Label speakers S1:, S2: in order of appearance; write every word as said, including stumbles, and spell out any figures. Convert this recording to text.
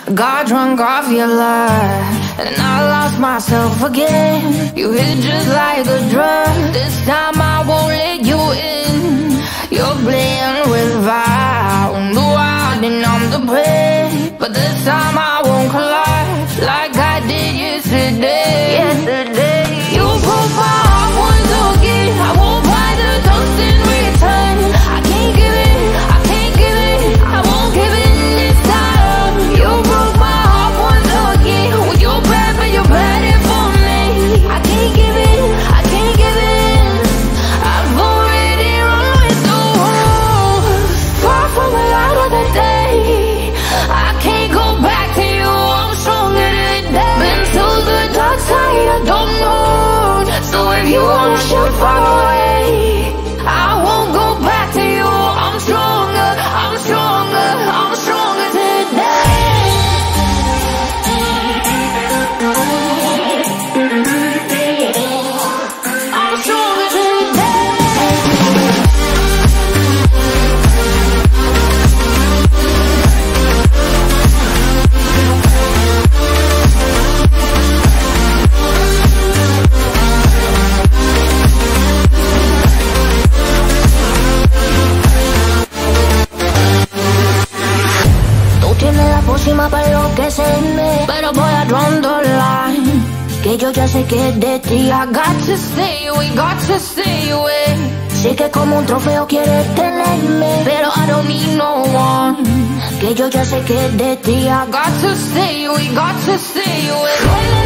S1: Got drunk off your love, and I lost myself again. You hit just like a drug. This time I won't let you in. You're playing with fire. No, I didn't, I'm the prey. But this time I won't collide like I did yesterday. Yesterday, you broke my heart once again. I won't buy the dust in return. I can't give it, I can't give it, I won't give it this time. You broke my heart once again. Well, you're bad, but you're bad it for me. I can't give it, I can't give it. I've already run with the wolves. Far from the light of the day. I can't go back to you, I'm stronger today. Been to the dark side, I don't know. So if you wanna shoot far away, I won't go back to you. I'm stronger, I'm stronger, I'm stronger today. I'm stronger today. Tiene la pócima para enloquecerme, pero voy a draw the line, que yo ya sé que es de ti. I got to stay away, got to stay away. Sé que como un trofeo quieres tenerme, pero I don't need no one, que yo ya sé que es de ti. I got to stay away, got to stay away.